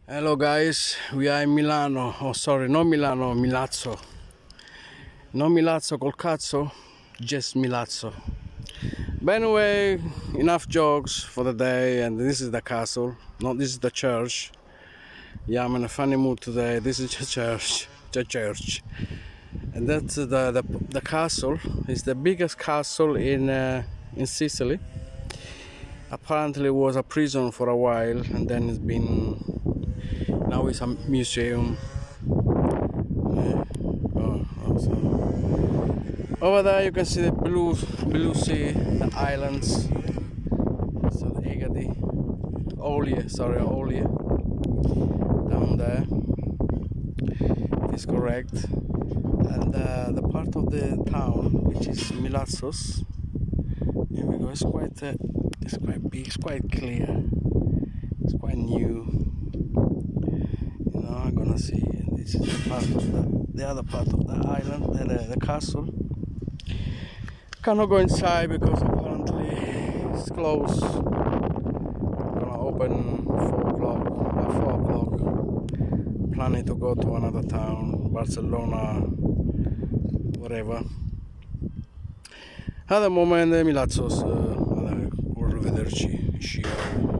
Hello guys, we are in Milano. Oh sorry, not Milano, Milazzo. Not Milazzo col cazzo, just Milazzo. But anyway, enough jokes for the day, and this is the castle. No, this is the church. Yeah, I'm in a funny mood today. This is the church. The church. And that's the castle. It's the biggest castle in Sicily. Apparently it was a prison for a while, and then now it's a museum. So over there you can see the blue sea, the islands. So the Egadi, Olie, down there. Is correct. And the part of the town which is Milazzo. Here we go. It's quite big. It's quite clear. It's quite new. I'm gonna see. This is part of the other part of the island, the castle. Cannot go inside because apparently it's closed. Gonna open 4 o'clock. Planning to go to another town, Barcelona, whatever. At the moment Milazzo, arrivederci, ciao.